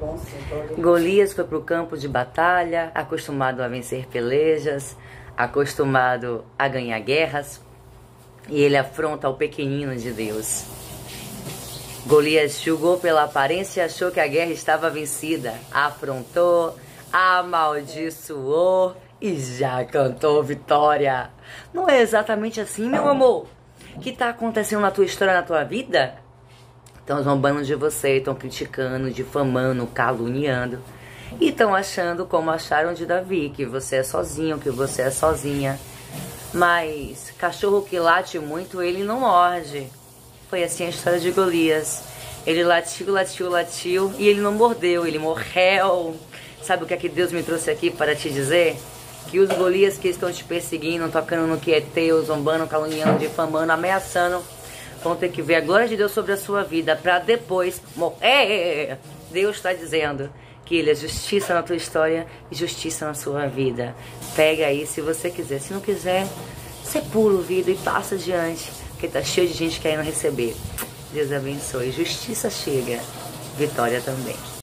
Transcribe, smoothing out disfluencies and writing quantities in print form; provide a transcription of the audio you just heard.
bom, sim. Golias foi para o campo de batalha, acostumado a vencer pelejas, acostumado a ganhar guerras, e ele afronta o pequenino de Deus. Golias julgou pela aparência e achou que a guerra estava vencida. Afrontou, amaldiçoou e já cantou vitória. Não é exatamente assim, meu amor, que está acontecendo na tua história, na tua vida? Estão zombando de você, estão criticando, difamando, caluniando. E estão achando, como acharam de Davi, que você é sozinho, que você é sozinha. Mas cachorro que late muito, ele não morde. Foi assim a história de Golias. Ele latiu, latiu, latiu e ele não mordeu, ele morreu. Sabe o que é que Deus me trouxe aqui para te dizer? Que os Golias que estão te perseguindo, tocando no que é teu, zombando, caluniando, difamando, ameaçando, vão ter que ver a glória de Deus sobre a sua vida para depois morrer. Deus está dizendo que Ele é justiça na tua história e justiça na sua vida. Pega aí se você quiser. Se não quiser, você pula o vidro e passa adiante, porque tá cheio de gente querendo receber. Deus abençoe. Justiça chega, vitória também.